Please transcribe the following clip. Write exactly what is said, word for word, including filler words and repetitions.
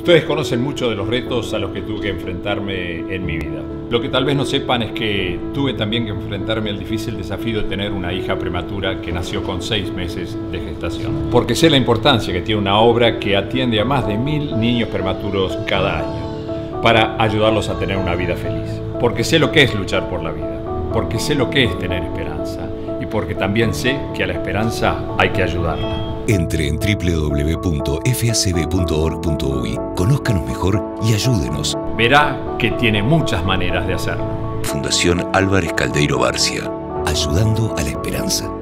Ustedes conocen mucho de los retos a los que tuve que enfrentarme en mi vida. Lo que tal vez no sepan es que tuve también que enfrentarme al difícil desafío de tener una hija prematura que nació con seis meses de gestación. Porque sé la importancia que tiene una obra que atiende a más de mil niños prematuros cada año para ayudarlos a tener una vida feliz. Porque sé lo que es luchar por la vida. Porque sé lo que es tener esperanza. Y porque también sé que a la esperanza hay que ayudarla. Entre en doble u doble u doble u punto f a c b punto org punto u y, conózcanos mejor y ayúdenos. Verá que tiene muchas maneras de hacerlo. Fundación Álvarez Caldeiro Barcia, ayudando a la esperanza.